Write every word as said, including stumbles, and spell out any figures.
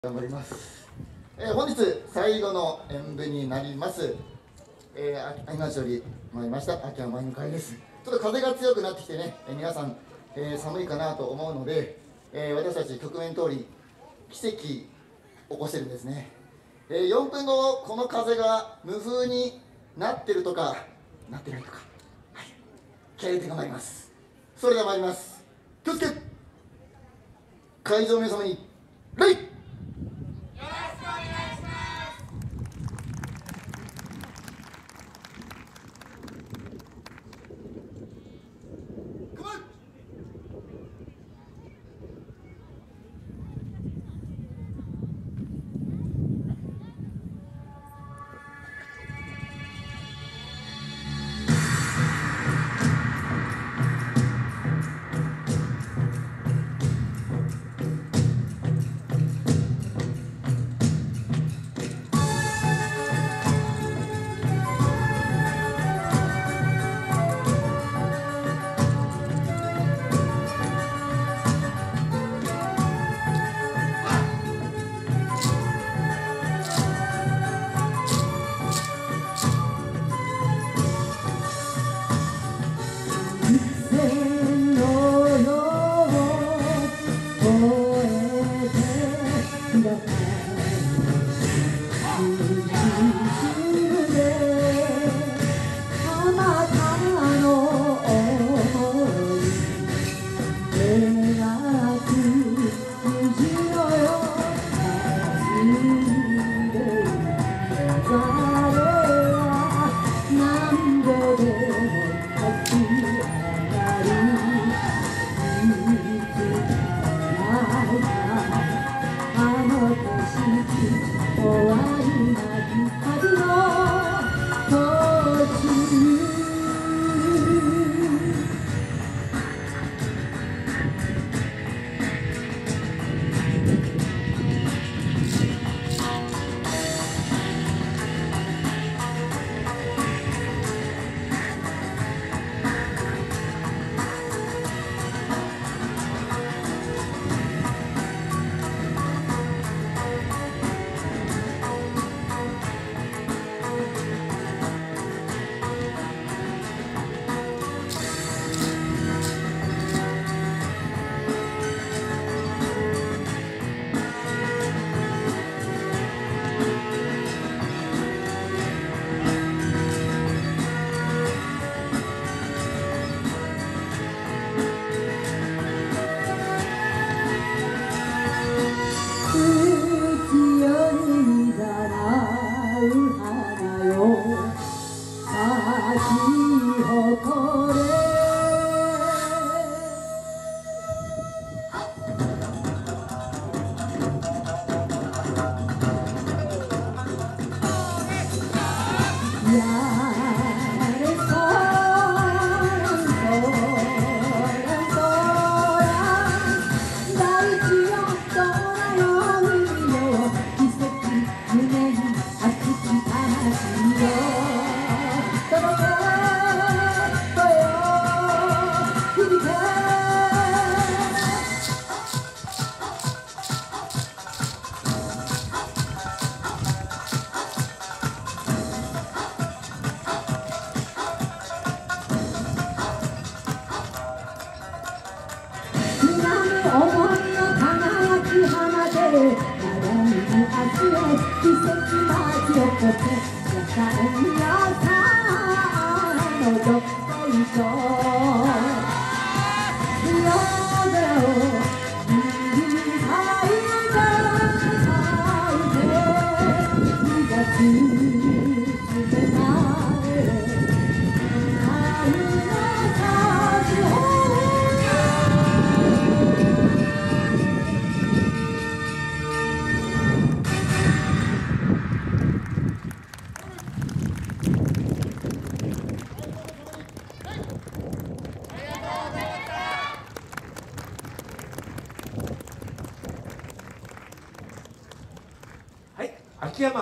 頑張ります。えー、本日最後の演舞になります。えー、秋町より参りました秋山の会です。ちょっと風が強くなってきてね、えー、皆さん、えー、寒いかなと思うので、えー、私たち局面通り奇跡起こしてるんですね。えー、よんぷんごこの風が無風になってるとかなってないとか、はい、気合い入れて頑張ります。それでは参ります。気をつけ。会場の皆様に礼。 奇跡巻き起こって野菜屋さんのどっこいしょ